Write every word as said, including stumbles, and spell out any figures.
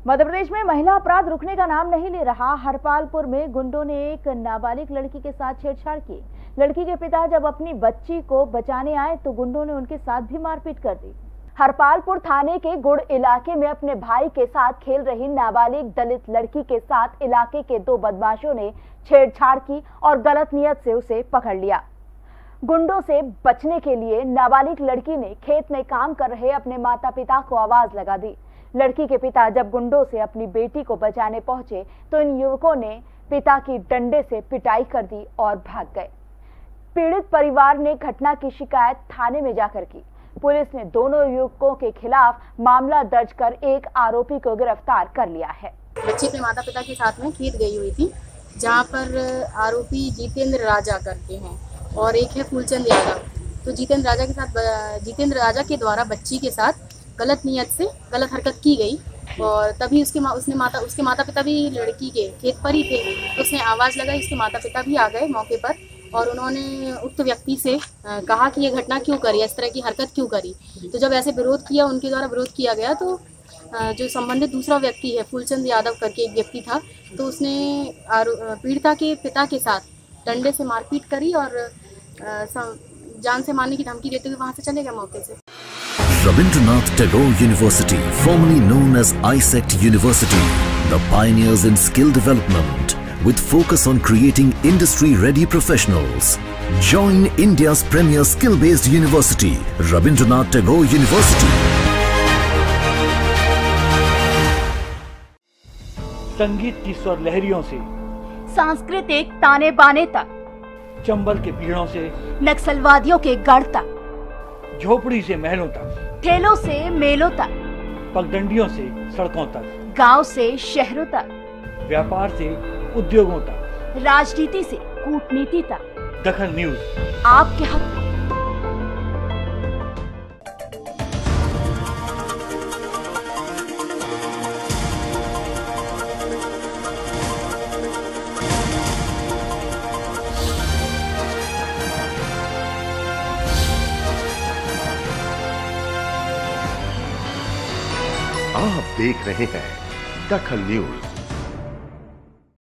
मध्य प्रदेश में महिला अपराध रुकने का नाम नहीं ले रहा। हरपालपुर में गुंडों ने एक नाबालिग लड़की के साथ छेड़छाड़ की। लड़की के पिता जब अपनी बच्ची को बचाने आए तो गुंडों ने उनके साथ भी मारपीट कर दी। हरपालपुर थाने के गुड़ इलाके में अपने भाई के साथ खेल रही नाबालिग दलित लड़की के साथ इलाके के दो बदमाशों ने छेड़छाड़ की और गलत नियत से उसे पकड़ लिया। गुंडों से बचने के लिए नाबालिग लड़की ने खेत में काम कर रहे अपने माता पिता को आवाज लगा दी। लड़की के पिता जब गुंडों से अपनी बेटी को बचाने पहुंचे तो इन युवकों ने पिता की डंडे से पिटाई कर दी और भाग गए। पीड़ित परिवार ने घटना की शिकायत थाने में जाकर की। पुलिस ने दोनों युवकों के खिलाफ मामला दर्ज कर एक आरोपी को गिरफ्तार कर लिया है। बच्ची अपने माता पिता के साथ में खेत गई हुई थी, जहां पर आरोपी जितेंद्र राजा करते हैं और एक है फूलचंद यादव। तो जितेंद्र राजा के साथ जितेंद्र राजा के द्वारा बच्ची के साथ गलत नियत से गलत हरकत की गई और तभी उसके मा, उसने माता उसके माता पिता भी लड़की के खेत पर ही थे। तो उसने आवाज़ लगाई, उसके माता पिता भी आ गए मौके पर और उन्होंने उक्त व्यक्ति से कहा कि ये घटना क्यों करी, इस तरह की हरकत क्यों करी। तो जब ऐसे विरोध किया, उनके द्वारा विरोध किया गया, तो जो संबंधित दूसरा व्यक्ति है फूलचंद यादव करके एक व्यक्ति था, तो उसने पीड़िता के पिता के साथ डंडे से मारपीट करी और जान से मारने की धमकी देते हुए वहाँ से चले गए मौके से। Rabindranath Tagore University, formerly known as I S E C T University, the pioneers in skill development with focus on creating industry-ready professionals. Join India's premier skill-based university, Rabindranath Tagore University. संगीत की स्वर लहरियों से सांस्कृतिक ताने बाने तक, चंबल के पीड़ों से नक्सलवादियों के गढ़ तक, झोपड़ी से महलों तक, ठेलों से मेलों तक, पगडंडियों से सड़कों तक, गांव से शहरों तक, व्यापार से उद्योगों तक, राजनीति से कूटनीति तक, दखल न्यूज आपके हक में। आप देख रहे हैं दखल न्यूज।